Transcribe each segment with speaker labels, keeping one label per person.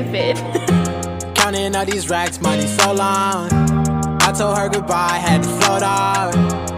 Speaker 1: stupid.
Speaker 2: Counting all these racks, money so long. I told her goodbye, had to float off.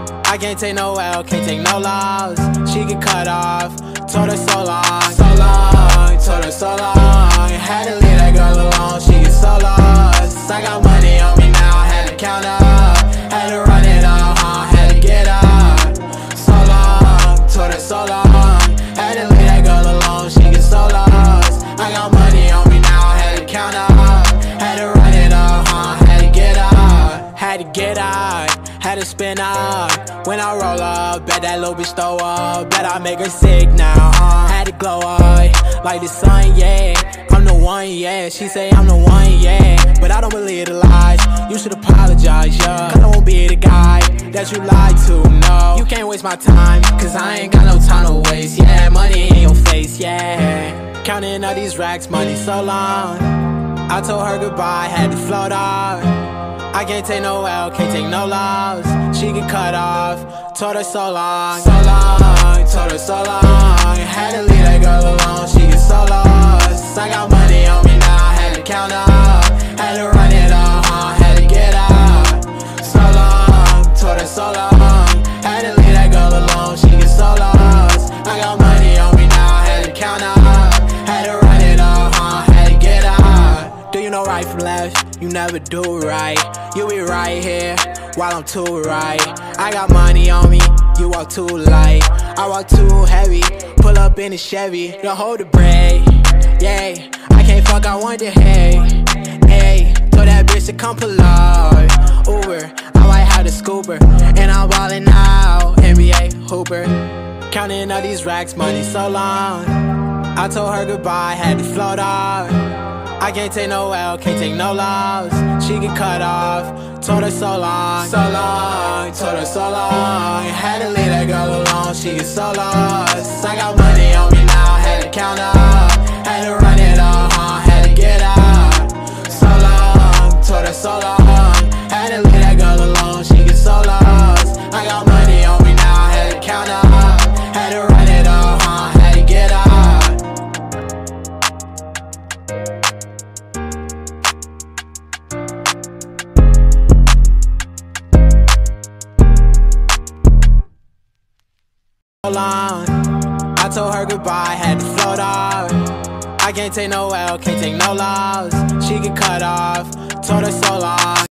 Speaker 2: I can't take no L, can't take no loss. She get cut off, told her so long. So long, told her so long. Had to leave that girl alone, she get so lost. I got money on me now, had to count up. Had to run it up, had to get up. So long, told her so long. Had to leave that girl alone, she get so lost. I got money on me now, had to count up. Had to run it up, had to get up. Had to get out, had to spin up. When I roll up, bet that little bitch throw up. Bet I make her sick now, had to glow up like the sun, yeah. I'm the one, yeah. She say I'm the one, yeah. But I don't believe the lies. You should apologize, yeah. I won't be the guy that you lied to, no. You can't waste my time, cause I ain't got no time to waste, yeah. Money in your face, yeah. Counting all these racks, money so long. I told her goodbye, had to float off. I can't take no L, can't take no loss. She get cut off, told her so long. So long, told her so long. Had to leave that girl alone, she get so lost. I got money on me now, had to count up. Had to run it up, had to get up. So long, told her so long. Had to leave that girl alone, she get so lost. I got money on me now, had to count up. Had to run it up, had to get up. Do you know right from left? You never do right. You be right here while I'm too right. I got money on me, you walk too light. I walk too heavy, pull up in a Chevy. Don't hold the brake, yeah. I can't fuck, I want the hay. Hey, told that bitch to come pull up. Uber, I might have the scooper. And I'm ballin' now, NBA hooper. Counting all these racks, money so long. I told her goodbye, had to float off. I can't take no L, can't take no loss. She get cut off, told her so long. So long, told her so long. Had to leave that girl alone, she get so lost. I got money on me now, had to count up. Had to run it up, had to get up. So long, told her so long. Had to leave that girl alone, she get so lost. I got money on me now, had to count up. Had to run it up, had to get up. Long. I told her goodbye, had to float off. I can't take no L, can't take no loss. She get cut off, told her so long.